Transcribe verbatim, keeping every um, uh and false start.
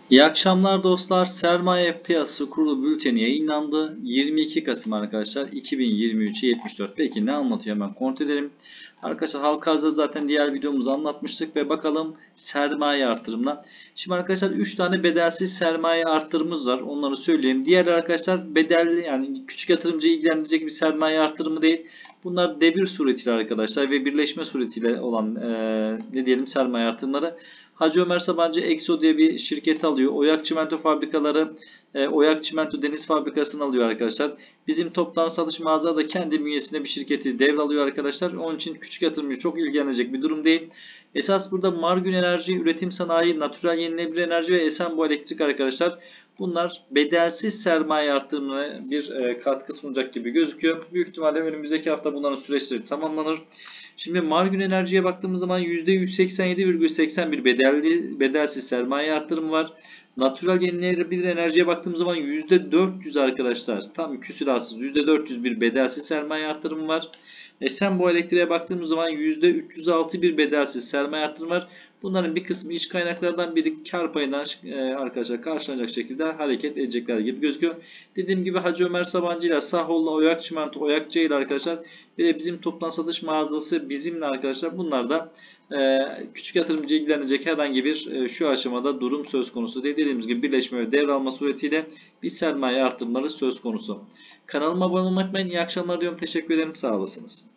İyi akşamlar dostlar. Sermaye Piyasası Kurulu bülteni yayınlandı. yirmi iki Kasım arkadaşlar iki bin yirmi üç'e yetmiş dört. Peki ne anlatıyor, hemen kontrol edelim. Arkadaşlar halka arzda zaten diğer videomuzu anlatmıştık ve bakalım sermaye artırımına. Şimdi arkadaşlar üç tane bedelsiz sermaye artırımımız var. Onları söyleyeyim. Diğer arkadaşlar bedelli, yani küçük yatırımcıyı ilgilendirecek bir sermaye artırımı değil. Bunlar devir suretiyle arkadaşlar ve birleşme suretiyle olan e, ne diyelim sermaye artırımları. Hacı Ömer Sabancı Exo diye bir şirket alıyor. Oyak Çimento fabrikaları, e, Oyak Çimento Deniz Fabrikası'nı alıyor arkadaşlar. Bizim toplam satış mağaza da kendi bünyesinde bir şirketi devralıyor arkadaşlar. Onun için küçük yatırımcı çok ilgilenecek bir durum değil. Esas burada Margün Enerji, Üretim Sanayi, Natural Yenilenebilir Enerji ve Esenboğa Elektrik arkadaşlar. Bunlar bedelsiz sermaye artırımına bir e, katkı sunacak gibi gözüküyor. Büyük ihtimalle önümüzdeki hafta bunların süreçleri tamamlanır. Şimdi Margün Enerji'ye baktığımız zaman yüzde yüz seksen yedi virgül seksen bir bedelli, bedelsiz sermaye artırımı var. Natural Yenilenebilir Enerji'ye baktığımız zaman yüzde dört yüz arkadaşlar. Tam küsuratsız yüzde dört yüz bir bedelsiz sermaye artırımı var. Esenboğa Elektriğe baktığımız zaman yüzde üç yüz altı bir bedelsiz sermaye artırımı var. Bunların bir kısmı iç kaynaklardan, biri kar payından e, arkadaşlar karşılanacak şekilde hareket edecekler gibi gözüküyor. Dediğim gibi Hacı Ömer Sabancı ile Sahol'la Oyak Çimento, Oyak Ceyil arkadaşlar ve de bizim toptan satış mağazası bizimle arkadaşlar, bunlar da e, küçük yatırımcı ilgilenecek herhangi bir e, şu aşamada durum söz konusu değil. Dediğimiz gibi birleşme ve devralma suretiyle bir sermaye artırımları söz konusu. Kanalıma abone olmayı unutmayın. İyi akşamlar diyorum. Teşekkür ederim. Sağ olasınız.